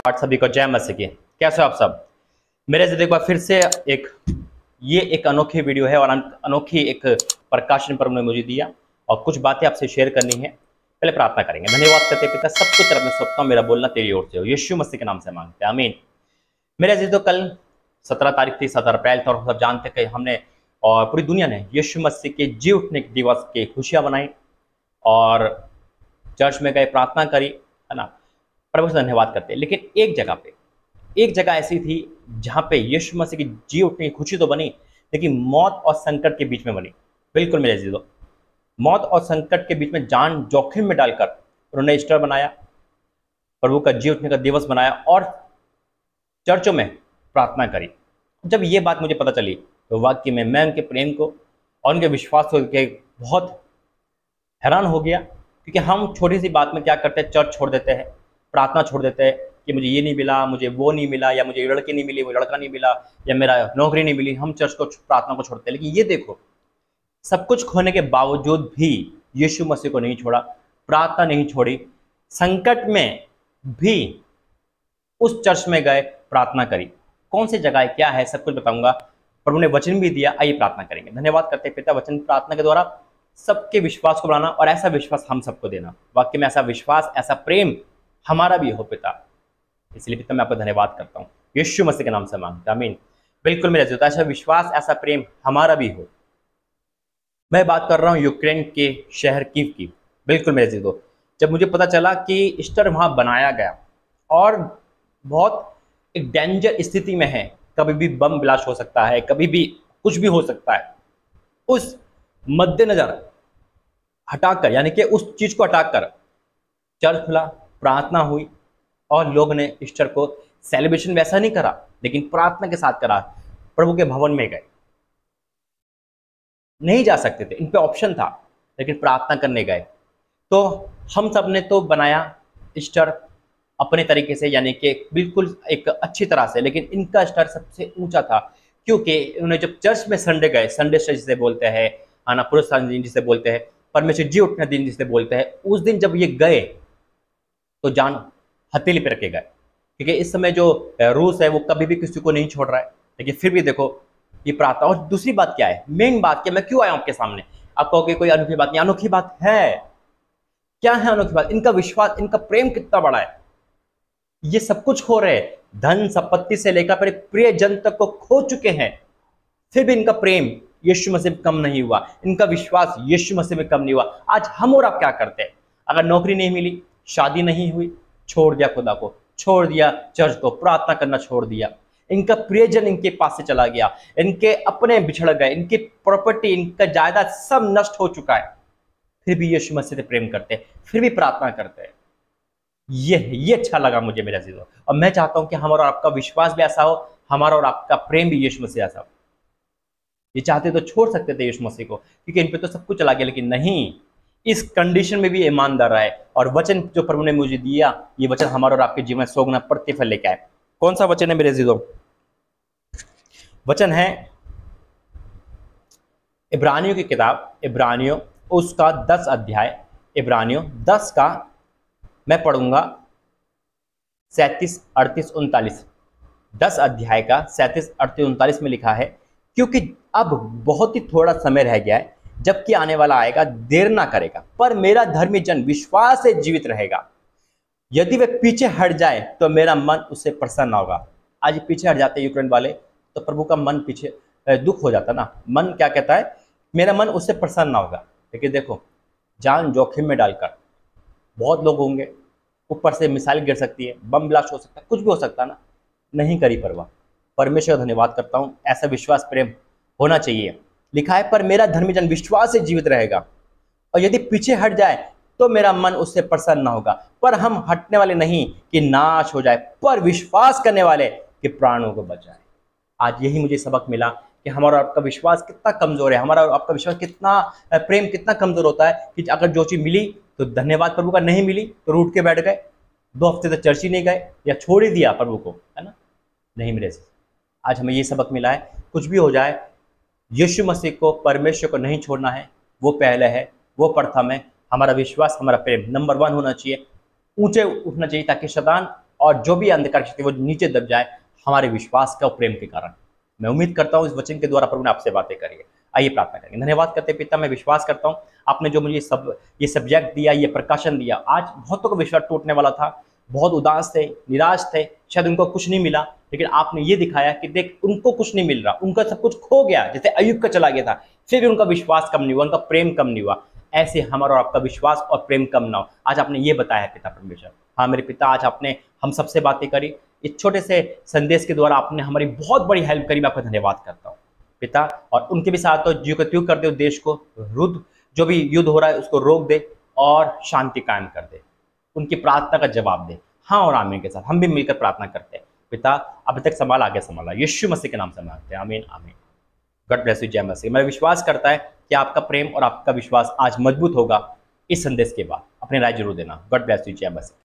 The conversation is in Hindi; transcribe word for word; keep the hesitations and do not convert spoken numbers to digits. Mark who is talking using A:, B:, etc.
A: आप सभी को जय मसीह की। कैसे हो आप सब? मेरे से एक बार फिर से एक ये एक अनोखी वीडियो है और अनोखी एक प्रकाशन पर उन्होंने मुझे दिया और कुछ बातें आपसे शेयर करनी है। पहले प्रार्थना करेंगे। धन्यवाद करते पिता, सब कुछ तरफ में सौंपता हूं, मेरा बोलना तेरी ओर से हो, यीशु मसीह के नाम से मांगते हैं, आमीन। मेरे अजीज, तो कल सत्रह तारीख थी, सत्रह अप्रैल था और सब जानते कि हमने और पूरी दुनिया ने यीशु मसीह के जी उठने के दिवस की खुशियां मनाई और चर्च में गए, प्रार्थना करी, है ना, प्रभु से धन्यवाद करते हैं। लेकिन एक जगह पे एक जगह ऐसी थी जहां पे यीशु मसीह की जी उठने की खुशी तो बनी, लेकिन मौत और संकट के बीच में बनी। बिल्कुल मेरे अजीजों, मौत और संकट के बीच में जान जोखिम में डालकर उन्होंने ईस्टर बनाया, प्रभु का जी उठने का दिवस बनाया और चर्चों में प्रार्थना करी। जब ये बात मुझे पता चली तो वाकई में मैं उनके प्रेम को और उनके विश्वास को के बहुत हैरान हो गया, क्योंकि हम छोटी सी बात में क्या करते हैं, चर्च छोड़ देते हैं, प्रार्थना छोड़ देते हैं कि मुझे ये नहीं मिला, मुझे वो नहीं मिला, या मुझे लड़की नहीं मिली, वो लड़का नहीं मिला, या मेरा नौकरी नहीं मिली, हम चर्च को प्रार्थना को छोड़ते हैं। लेकिन ये देखो, सब कुछ खोने के बावजूद भी यीशु मसीह को नहीं छोड़ा, प्रार्थना नहीं छोड़ी, संकट में भी उस चर्च में गए, प्रार्थना करी। कौन सी जगह है, क्या है, सब कुछ बताऊंगा। प्रभु ने वचन भी दिया, आइए प्रार्थना करेंगे। धन्यवाद करते हैं पिता, वचन प्रार्थना के द्वारा सबके विश्वास को बढ़ाना और ऐसा विश्वास हम सबको देना, वाकई में ऐसा विश्वास, ऐसा प्रेम हमारा भी हो पिता। इसलिए पिता मैं आपको धन्यवाद करता हूँ, यीशु मसीह के नाम से मांगता, आमीन। बिल्कुल मेरा जीता, ऐसा विश्वास, ऐसा प्रेम हमारा भी हो। मैं बात कर रहा हूँ यूक्रेन के शहर कीव की। बिल्कुल मेरे जीतो, जब मुझे पता चला कि ईस्टर वहाँ बनाया गया और बहुत एक डेंजर स्थिति में है, कभी भी बम ब्लास्ट हो सकता है, कभी भी कुछ भी हो सकता है, उस मद्देनजर हटाकर, यानी कि उस चीज को हटाकर चर्च खुला, प्रार्थना हुई और लोग ने ईस्टर को सेलिब्रेशन वैसा नहीं करा, लेकिन प्रार्थना के साथ करा। प्रभु के भवन में गए, नहीं जा सकते थे, इन पे ऑप्शन था, लेकिन प्रार्थना करने गए। तो हम सब ने तो बनाया ईस्टर अपने तरीके से, यानी कि बिल्कुल एक अच्छी तरह से, लेकिन इनका ईस्टर सबसे ऊंचा था, क्योंकि उन्हें जब चर्च में संडे गए, संडे जिसे बोलते हैं, आना पुरस्कार दिन जिसे बोलते हैं, परमेश्वर जी उठने दिन जिसे बोलते हैं, उस दिन जब ये गए तो जान हथेली पे रखे गए, क्योंकि इस समय जो रूस है वो कभी भी किसी को नहीं छोड़ रहा है। लेकिन फिर भी देखो ये प्रार्थना। और दूसरी बात क्या है, मेन बात क्या, मैं क्यों आया हूं आपके सामने? आप कहोगे कोई अनोखी बात नहीं, अनोखी बात है। क्या है अनोखी बात? इनका विश्वास, इनका प्रेम कितना बड़ा है। ये सब कुछ खो रहे हैं, धन संपत्ति से लेकर अपने प्रिय जन तक को खो चुके हैं, फिर भी इनका प्रेम यीशु मसीह में कम नहीं हुआ, इनका विश्वास यीशु मसीह में कम नहीं हुआ। आज हम और आप क्या करते हैं? अगर नौकरी नहीं मिली, शादी नहीं हुई, छोड़ दिया खुदा को, छोड़ दिया चर्च को, प्रार्थना करना छोड़ दिया, इनका प्रियजन इनके पास से चला गया, इनके अपने बिछड़ गए, इनकी प्रॉपर्टी, इनका जायदाद सब नष्ट हो चुका है, फिर भी यीशु मसीह से प्रेम करते हैं, फिर भी प्रार्थना करते हैं। ये ये अच्छा लगा मुझे मेरे अजीजों, और मैं चाहता हूं कि हमारा और आपका विश्वास भी ऐसा हो, हमारा और आपका प्रेम भी यीशु मसीह ऐसा हो। ये चाहते तो छोड़ सकते थे यीशु मसीह को, क्योंकि इन पे तो सब कुछ चला गया, लेकिन नहीं, इस कंडीशन में भी ईमानदार रहे और वचन जो प्रभु ने मुझे दिया, ये वचन हमारे और आपके जीवन में सौ गुना प्रतिफल लेके आए। कौन सा वचन है मेरे अजीजों? वचन है इब्रानियों की किताब, इब्रानियों उसका दस अध्याय, इब्रानियों दस का मैं पढ़ूंगा सैंतीस अड़तीस उनतालीस। दस अध्याय का सैंतीस अड़तीस उनतालीस में लिखा है, क्योंकि अब बहुत ही थोड़ा समय रह गया है, जबकि आने वाला आएगा, देर ना करेगा, पर मेरा धर्मी जन विश्वास से जीवित रहेगा। यदि वह पीछे हट जाए तो मेरा मन उससे प्रसन्न होगा। आज पीछे हट जाते यूक्रेन वाले तो प्रभु का मन पीछे दुख हो जाता ना, मन क्या कहता है, मेरा मन उससे प्रसन्न होगा। लेकिन देखो, जान जोखिम में डालकर बहुत लोग होंगे, ऊपर से मिसाइल गिर सकती है, बम ब्लास्ट हो सकता है, कुछ भी हो सकता है ना, नहीं करी परवाह। परमेश्वर का धन्यवाद करता हूँ, ऐसा विश्वास प्रेम होना चाहिए। लिखा है, पर मेरा धर्मी जन विश्वास से जीवित रहेगा, और यदि पीछे हट जाए तो मेरा मन उससे प्रसन्न होगा। पर हम हटने वाले नहीं कि नाश हो जाए, पर विश्वास करने वाले कि प्राणों को बचाए। आज यही मुझे सबक मिला कि हमारा आपका विश्वास कितना कमजोर है, हमारा आपका विश्वास कितना, प्रेम कितना कमजोर होता है कि अगर जो चीज मिली तो धन्यवाद प्रभु का, नहीं मिली तो रूठ के बैठ गए, दो हफ्ते तक चर्च ही नहीं गए या छोड़ ही दिया प्रभु को, है ना, नहीं मिले। आज हमें ये सबक मिला है, कुछ भी हो जाए यीशु मसीह को, परमेश्वर को नहीं छोड़ना है। वो पहले है, वो प्रथम है। हमारा विश्वास, हमारा प्रेम नंबर वन होना चाहिए, ऊंचे उठना चाहिए, ताकि शैतान और जो भी अंधकार शक्ति वो नीचे दब जाए हमारे विश्वास का और प्रेम के कारण। मैं उम्मीद करता हूँ इस वचन के द्वारा प्रभु ने आपसे बातें करी है। आइए प्रार्थना करेंगे। धन्यवाद करते पिता, मैं विश्वास करता हूँ आपने जो मुझे सब ये सब्जेक्ट दिया, ये प्रकाशन दिया, आज बहुतों का विश्वास टूटने वाला था, बहुत उदास थे, निराश थे, शायद उनको कुछ नहीं मिला, लेकिन आपने ये दिखाया कि देख उनको कुछ नहीं मिल रहा, उनका सब कुछ खो गया, जैसे अय्यूब का चला गया था, फिर भी उनका विश्वास कम नहीं हुआ, उनका प्रेम कम नहीं हुआ। ऐसे हमारा और आपका विश्वास और प्रेम कम ना हो। आज आपने ये बताया पिता परमेश्वर। हाँ मेरे पिता, आज आपने हम सबसे बातें करी, इस छोटे से संदेश के द्वारा आपने हमारी बहुत बड़ी हेल्प करी। मैं आपका धन्यवाद करता हूँ पिता, और उनके भी साथ तो जीव को त्यू कर दे, देश को रुद्ध जो भी युद्ध हो रहा है उसको रोक दे और शांति कायम कर दे, उनकी प्रार्थना का जवाब दे। हाँ और आमीन के साथ हम भी मिलकर प्रार्थना करते हैं पिता, अभी तक संभाल, आगे संभाला, यीशु मसीह के नाम से मांगते हैं, आमीन आमीन। गॉड ब्लेस यू, जय मसीह। मैं विश्वास करता है कि आपका प्रेम और आपका विश्वास आज मजबूत होगा इस संदेश के बाद। अपने राय जरूर देना। गॉड ब्लेस यू, जय मसीह।